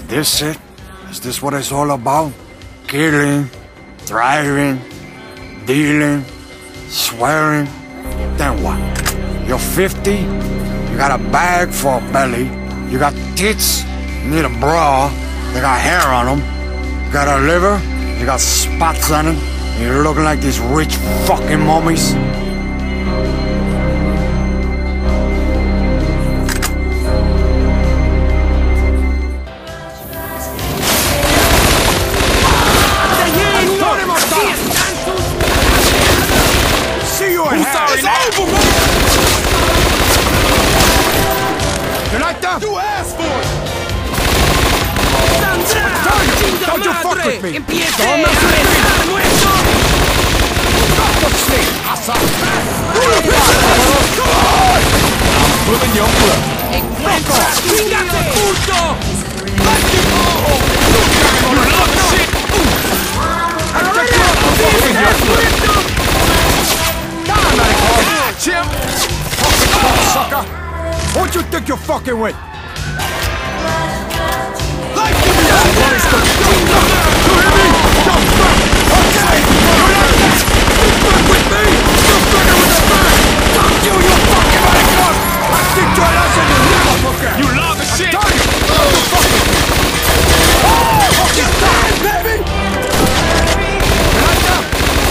this it? Is this what it's all about? Killing, driving, dealing, swearing. Then what? You're 50, you got a bag for a belly, you got tits, you need a bra, they got hair on them, you got a liver, you got spots on it, and you're looking like these rich fucking mummies. See you in hell! It's over, man! You like that? You asked for it! Don't you fuck with me! Don't mess with me! Fuck sleep, Asa! I'm pulling your blood! ¡Chingate, puto! Like you all! Look, shit! I'm pulling your blood! Chimp! Fucking cocksucker! Who'd you think you're fucking with? Like you hear me? Don't fuck! Okay! You fuck with me! You fucking with the back! Fuck you, you fucking maricon! I think your ass in your never forget! You love the shit! I'm telling you! You fucking... Oh! Fucking die, baby! You like that?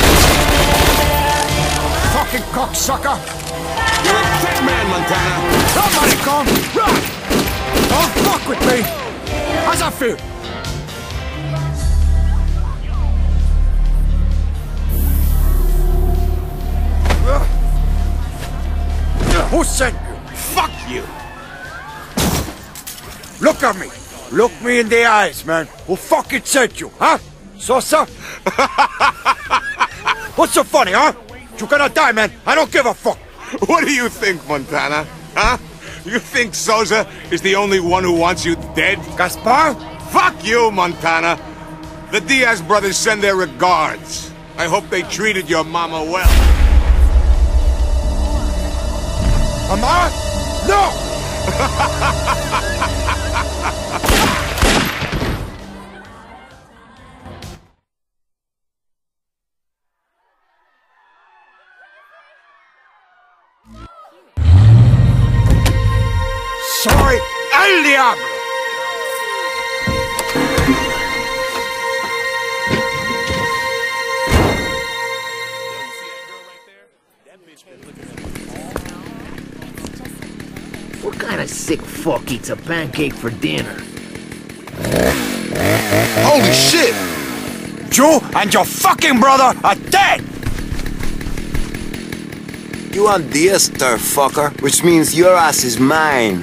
Fucking cocksucker! You're a fat man, Montana! Somebody come! Run! Don't fuck with me! How's that feel? Who sent you? Fuck you! Look at me! Look me in the eyes, man! Who fucking sent you, huh? Sosa? What's so funny, huh? You're gonna die, man! I don't give a fuck! What do you think, Montana? Huh? You think Sosa is the only one who wants you dead? Gaspar? Fuck you, Montana! The Diaz brothers send their regards. I hope they treated your mama well. Mama? No! Soy el diablo! What kind of sick fuck eats a pancake for dinner? Holy shit! You and your fucking brother are dead! You on Diaz, turf fucker, which means your ass is mine.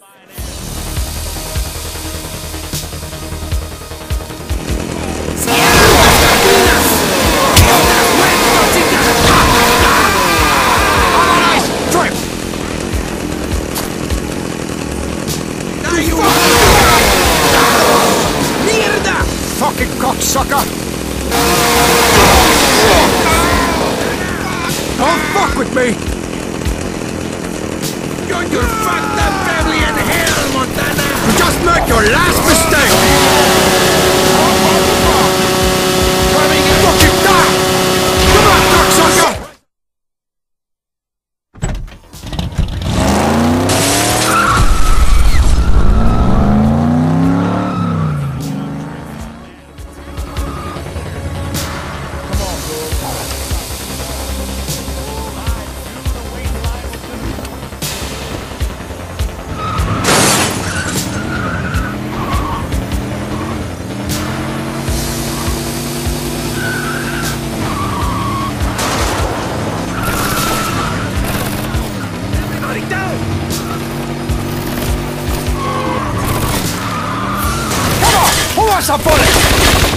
Fucking cocksucker! Don't fuck with me! You're your fucked up family in hell, Montana! You just made your last mistake! Fucking die! Come on, cocksucker! Who wants a bullet?